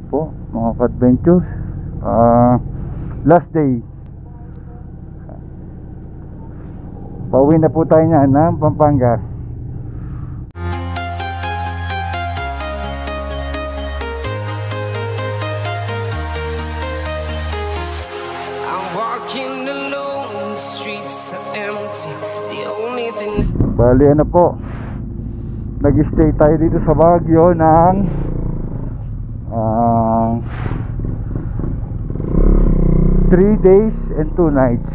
po mga ka-adventure. Last day, pauwi na po tayo niyan ng Pampanga. I'm walking alone, the streets are empty. The only thing Bali ano po, nag-stay tayo dito sa Baguio ng 3 days and 2 nights.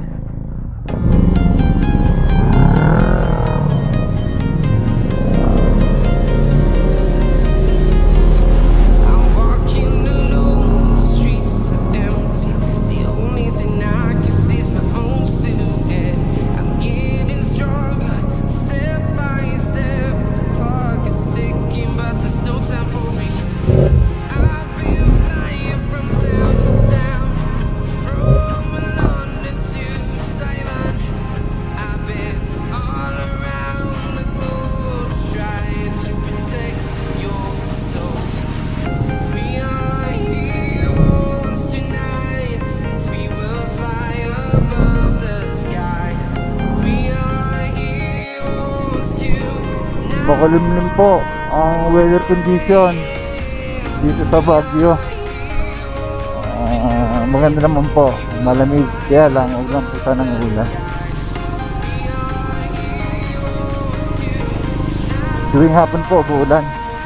I'm walking alone, the streets are empty. The only thing I can see is my own silhouette. I'm getting stronger, step by step. The clock is ticking, but there's no time for me. I've been flying from town to town, from London to Taiwan. I've been all around the globe trying to protect your soul. We are heroes tonight. We will fly above the sky. We are heroes tonight. Makulimlim po ang weather condition dito sa Baguio. Maganda naman po, malamig, kaya lang huwag lang po sanang ulan. Tuwing hapon po uulan.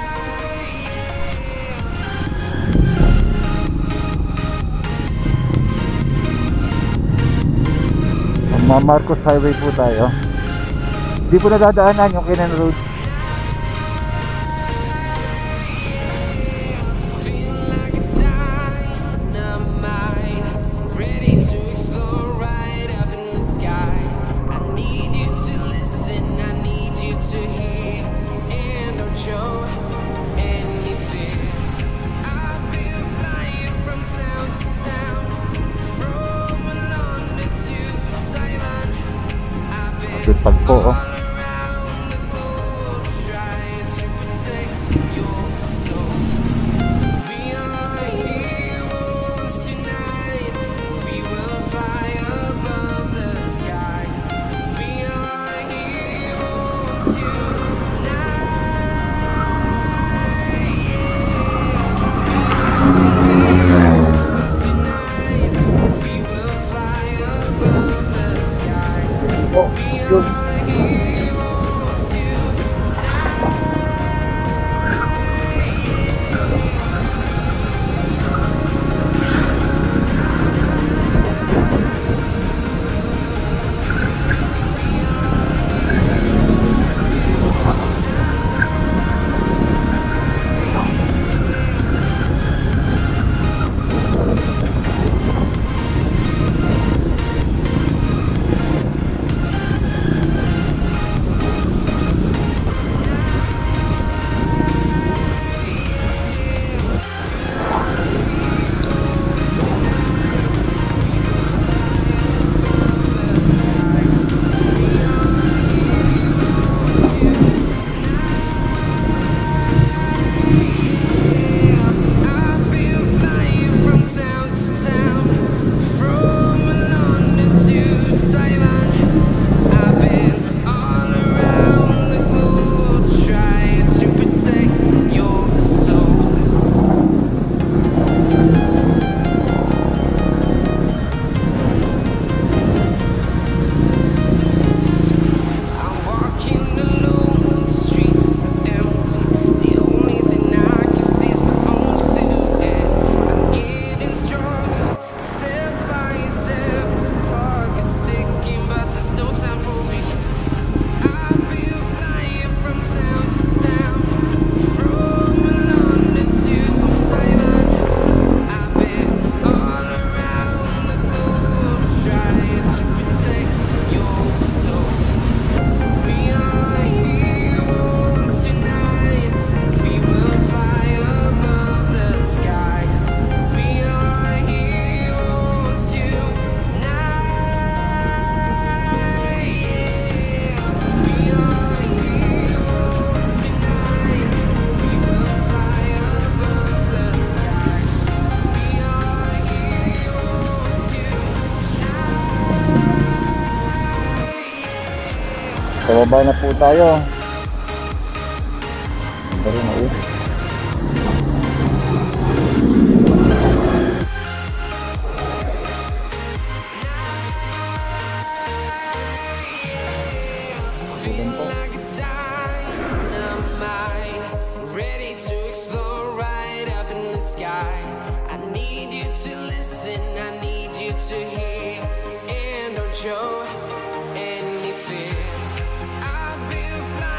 Marcos Highway po tayo. Hindi po nadadaanan yung Kinan Road. Feel like a dynamite, ready to explode right up in the sky. I need you to listen, I need you to hear, and don't show any fear. I've been flying from town to town, from London to Taiwan. I've been Sipag po, oh. all around the globe trying to protect your soul. We are heroes tonight. We will fly above the sky. We are heroes tonight. Heroes tonight. We will fly above the sky. Oh, We yun. are heroes. Bababa na po tayo. Pero na Feel like a dynamite, ready to explode right up in the sky. I need you to listen, I need you to hear, and don't show any fear. I've been flying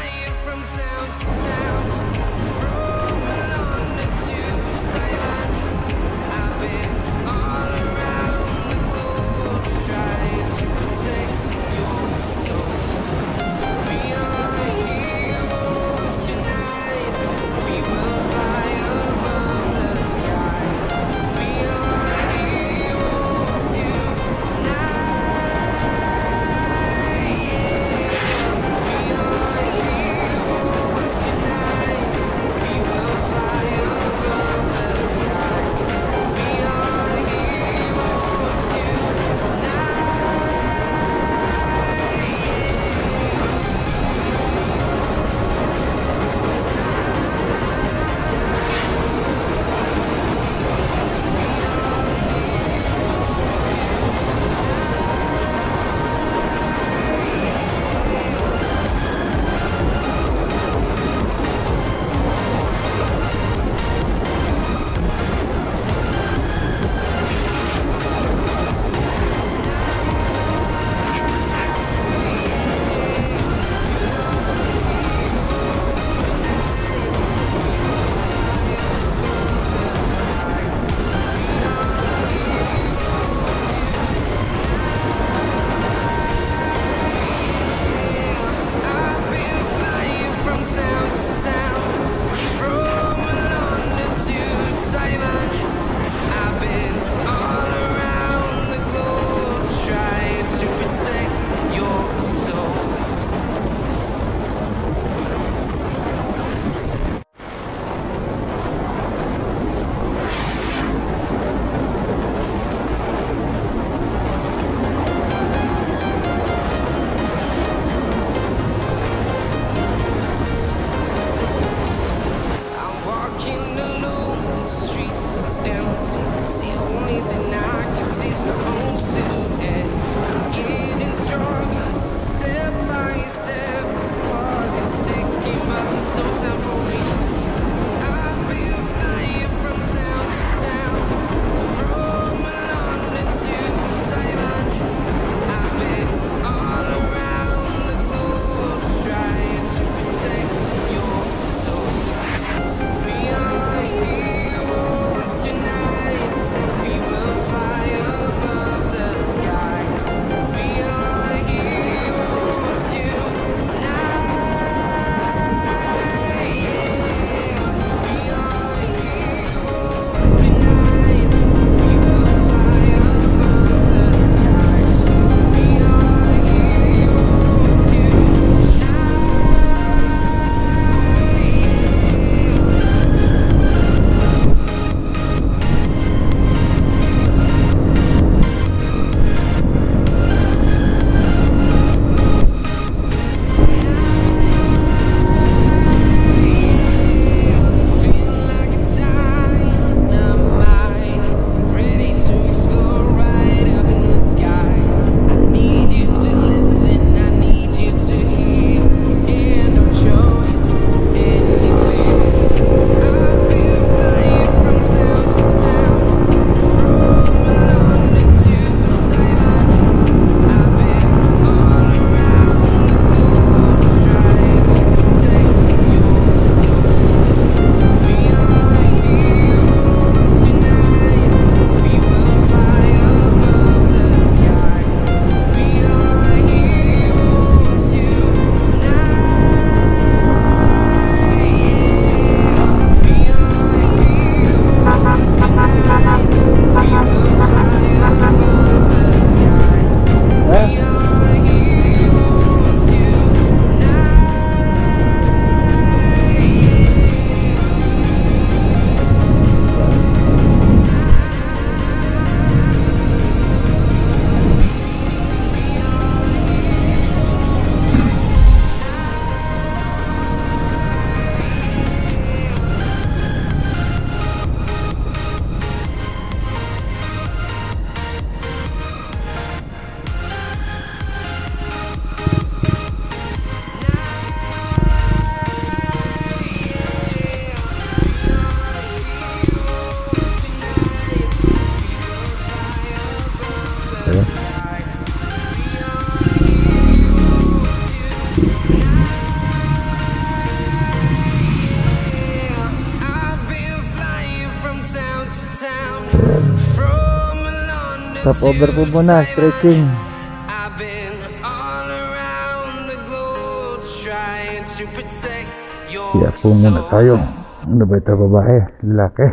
town from London Stop over po to muna, Taiwan. stretching. I've been all around the globe trying to protect your Kaya po muna soul. tayo. Ano ba ito, babae? Lalaki?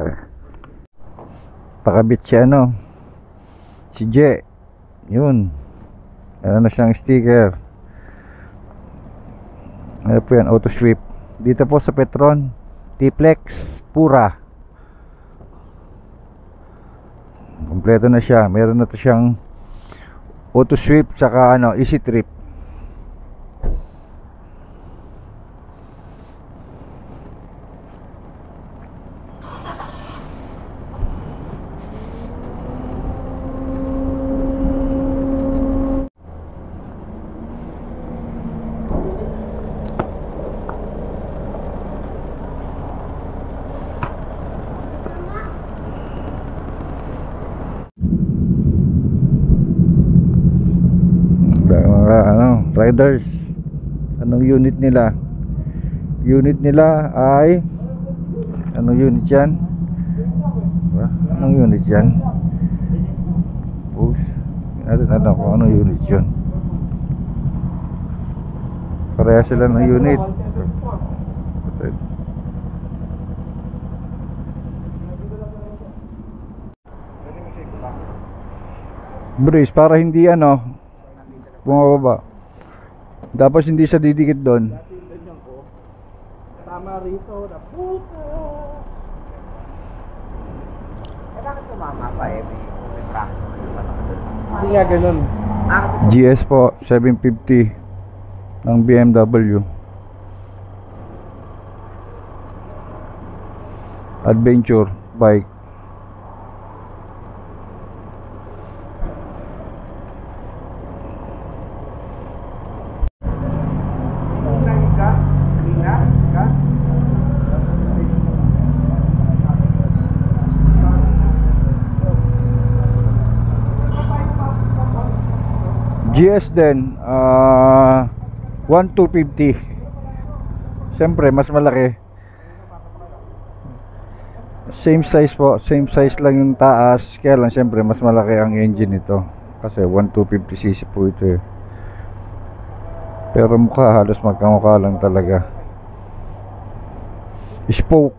Pakabit siya, ano? Si Je. Yun. Ano na siyang sticker. Ano po yan? Auto sweep. Dito po sa Petron. T-Flex Pura. Kompleto na siya. Meron na to siyang auto sweep tsaka ano, easy trip. Mga ano, riders, anong unit nila? Unit nila ay anong unit yan? Diba? Anong unit yan? Push. Natin alam kung anong unit yun. Pareha sila ng unit. Brace para hindi ano bumababa. Tapos hindi siya didikit doon. Tama rito na puto. Bakit tumama pa eh? May crack. Hindi nga ganun. GS po 750 ng BMW Adventure bike. GS din 1250. Siyempre mas malaki. Same size po, same size lang yung taas. Kaya lang siyempre mas malaki ang engine nito. Kasi 1250cc po ito eh. Pero mukha halos magkamukha lang talaga. Spoke.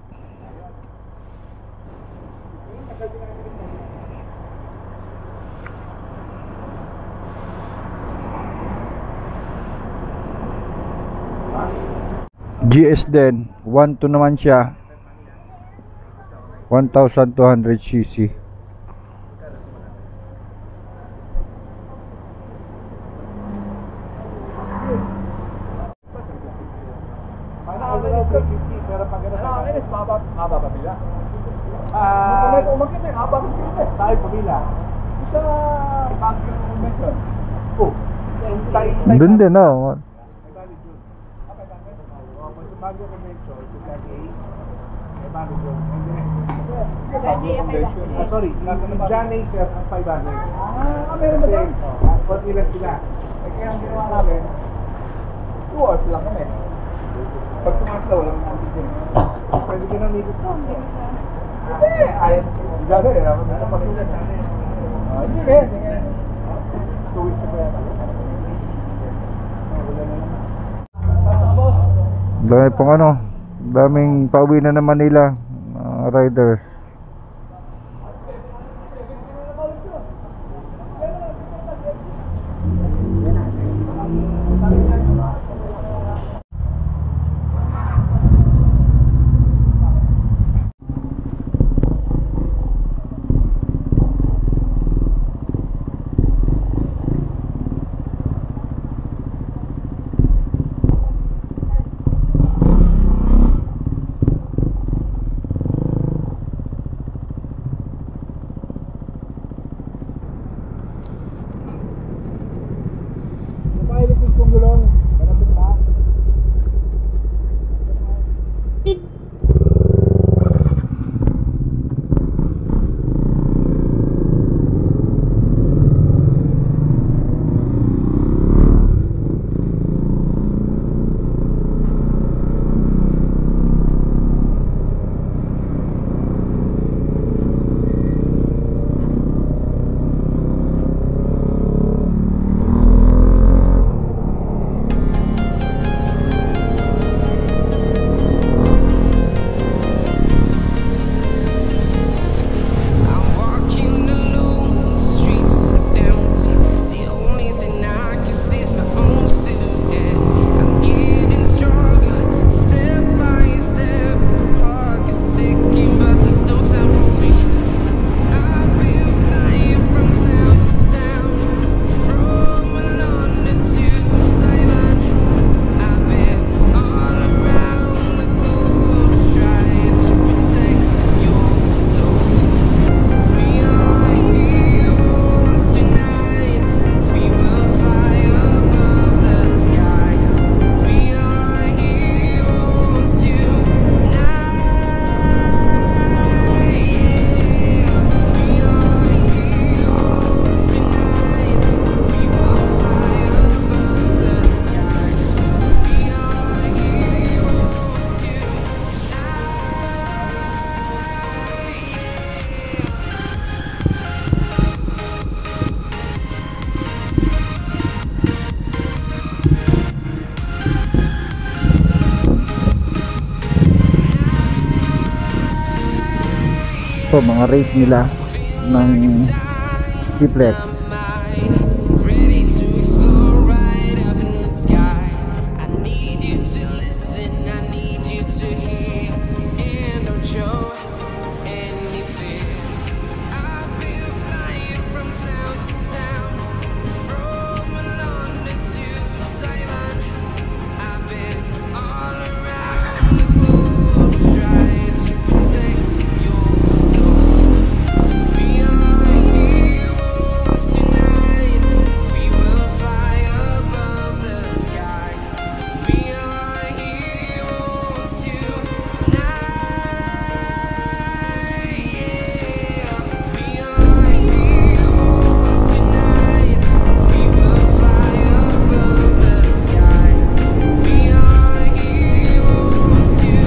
GS din 1.2 naman siya, 1200cc. Pero pag gano'n haba pa bila? Umakit na, haba pa bila. Tayo pa bila. Sa Baguio Convention. Doon din oh. Baguio Convention, may Baguio sorry, John A. Sir ang 500. Meron ba doon? Konti lang sila. Kaya ang ginawa namin, 2 hours lang kami. Pag tumasla, walang antigen. Pwede ka nang nilip ko. Hindi! Ayaw na siya. Gagawin, ako na pasulat. Hindi kaya. 2 weeks na kaya. Wala na naman. Dami pong ano, daming pauwi na naman nila riders. po mga rate nila ng T-Flex. Ready to explore right up in the sky. I need you to listen, I need you to hear, and don't show any fear. I've been flying from town to town, from London to Taiwan. I've been all around the globe trying to protect your soul. We are heroes tonight. We will fly above the sky. We are heroes tonight. Yeah. We are heroes tonight. We will fly above the sky. We are heroes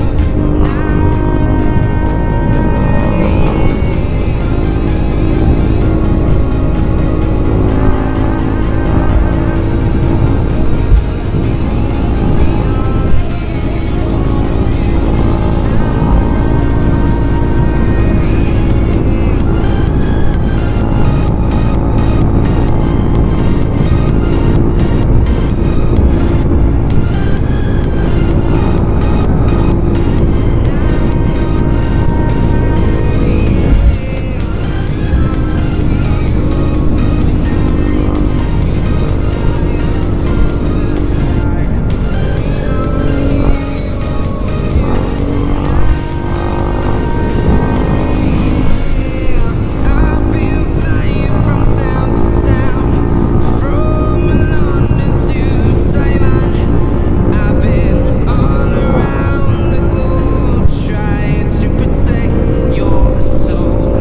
I've been flying from town to town, from London to Taiwan. I've been all around the globe trying to protect your soul.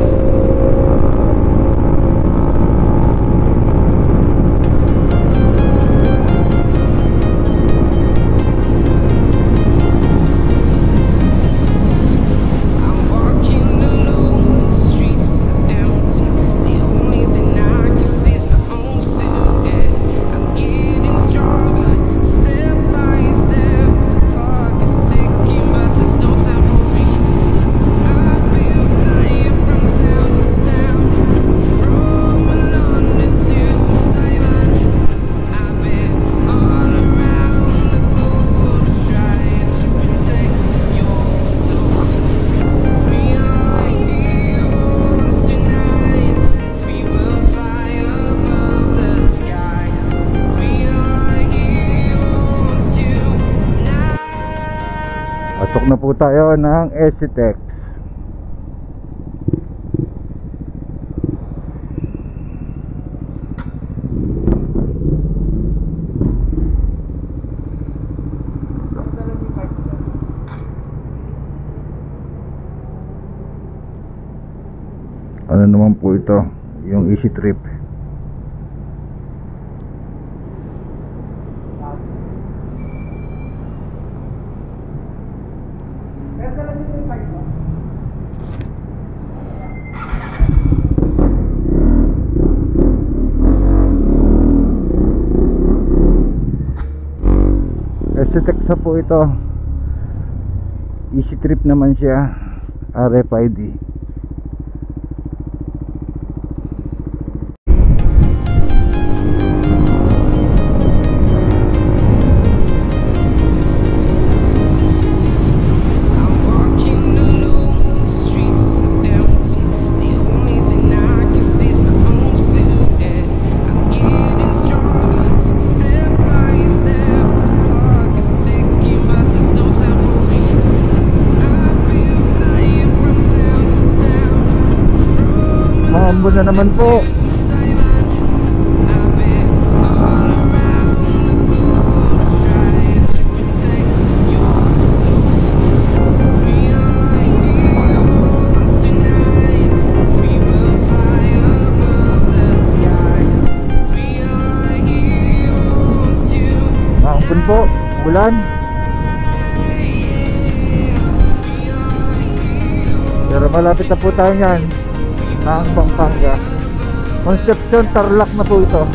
I'm walking alone, the streets are empty. The only thing I can see is my own silhouette. I'm getting stronger, step by step. The clock is ticking, but there's no time for regrets. I've been flying from town to town, from London to Taiwan. I've been all around the globe trying to protect your soul. We are heroes tonight. We will fly above the sky. We are heroes tonight. Pasok na po tayo ng SCTEX. Ano naman po ito? Yung Easy Trip. SCTEX na po ito. Easy Trip naman siya. RFID. I'm walking alone, the streets are empty. The only thing I can see is my own silhouette. I'm getting stronger, step by step. The clock is ticking, but there's no time for regrets. I've been flying from town to town, from Maambo na naman po. Taiwan. I've been all around the globe trying to protect your soul. We are heroes tonight. We will fly above the sky. We are heroes tonight. Maambon po. Ulan. Pero malapit na po tayo niyan. Ng Pampanga. Concepcion, Tarlac na po ito.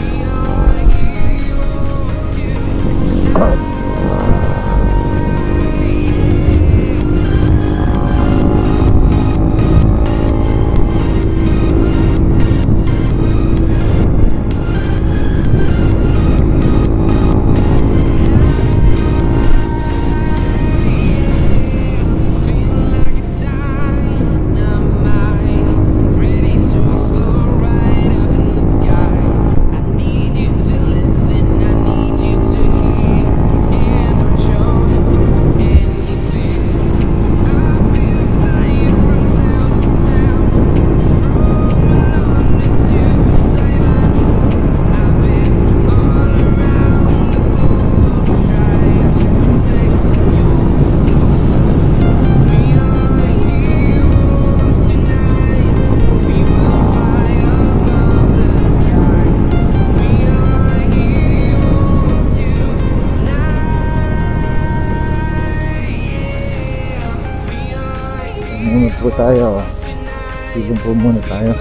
po tayo. Silong po muna tayo.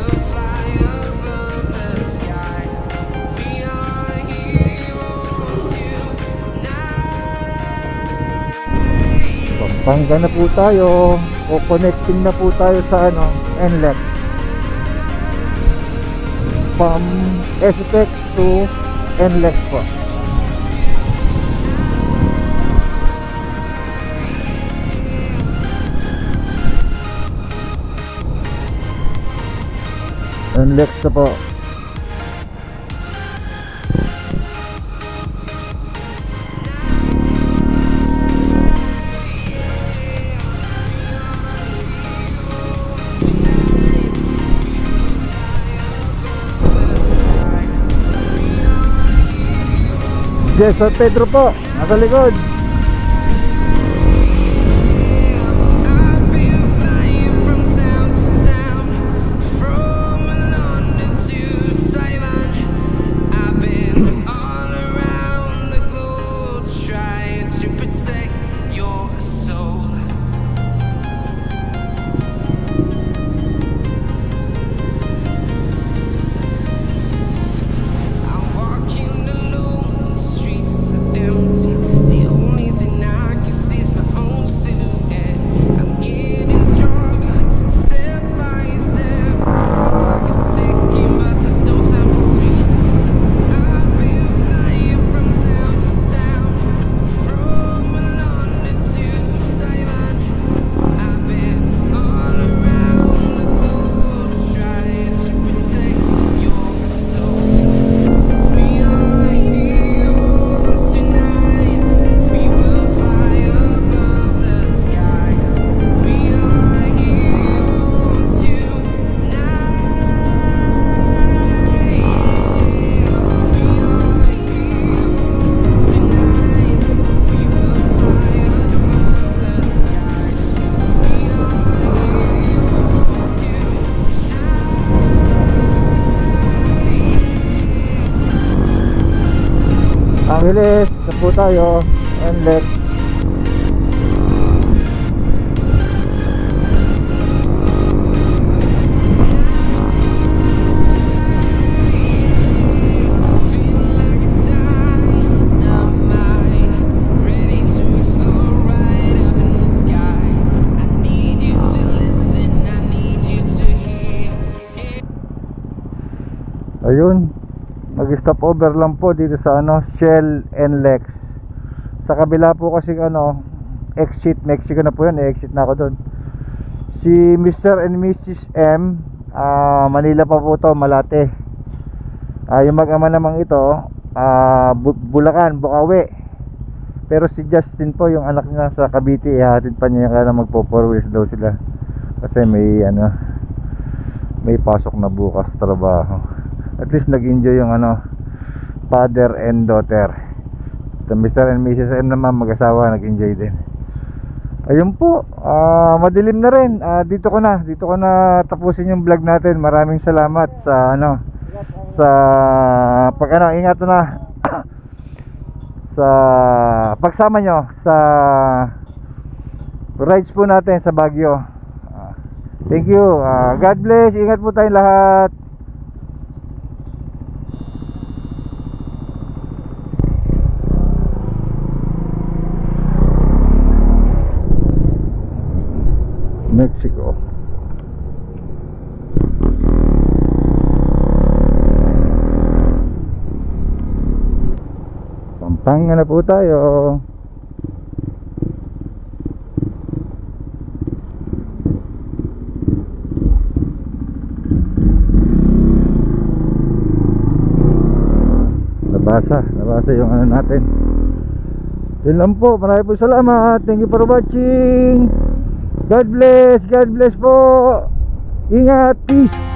Pampanga na po tayo. O connecting na po tayo sa ano, NLEX. From STEC to NLEX po. NLEX na po. Yes, San Pedro po, nasa likod. I've been flying from town to town, from London to Taiwan. I've been all around the globe trying to protect your soul. I'm walking alone, the streets are empty. The only thing I can see is my own silhouette. I'm getting stronger, step by step. The clock is ticking, but there's no time for weakness. I've been flying from town to town, from London to Taiwan. I've been all around the globe trying to protect your soul. We are heroes tonight. We will fly above the sky. We are heroes tonight. We are heroes tonight. We will fly above the sky. We Angeles na po tayo. NLEX. feel like a dynamite, ready to explore right up in the sky. I need you to listen, I need you to hear. Ayun, mag-stop over lang po dito sa ano, Shell NLEX. Sa kabila po kasi ano, exit Mexico na po yun, exit na ako doon. Si Mr. and Mrs. M, Manila pa po to, Malate. Yung mag-ama namang ito, Bulacan, Bukawi. Pero si Justin po, yung anak niya sa Cavite, ihatid pa niya kaya magpo-4 wheels daw sila. Kasi may ano, may pasok na bukas trabaho. At least nag-enjoy yung ano, father and daughter. So, Mr. and Mrs. M naman mag-asawa, nag-enjoy din. Ayun po, madilim na rin. Dito ko na tapusin yung vlog natin. Maraming salamat sa ano, sa pag ano, ingat na sa pagsama nyo sa rides po natin sa Baguio. Thank you. God bless. Ingat po tayong lahat. Mexico. Pampanga na po tayo. Nabasa yung ano natin. Yun lang po. Maraming po salamat. Thank you for watching. God bless po. Ingat. Peace.